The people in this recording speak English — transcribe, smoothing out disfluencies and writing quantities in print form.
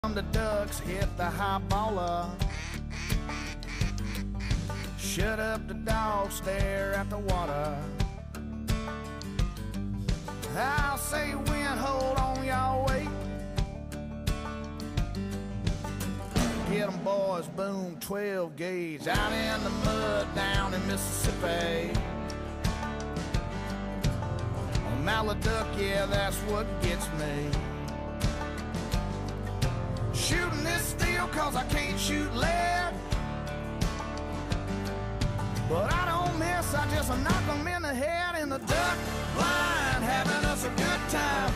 The ducks hit the high baller. Shut up the dog, stare at the water. I'll say wind, hold on, y'all wait. Get 'em boys, boom, 12 gauge. Out in the mud down in Mississippi. A mallard duck, yeah, that's what gets me. Shooting this steel cause I can't shoot lead. But I don't miss, I just knock them in the head. In the duck blind, having us a good time.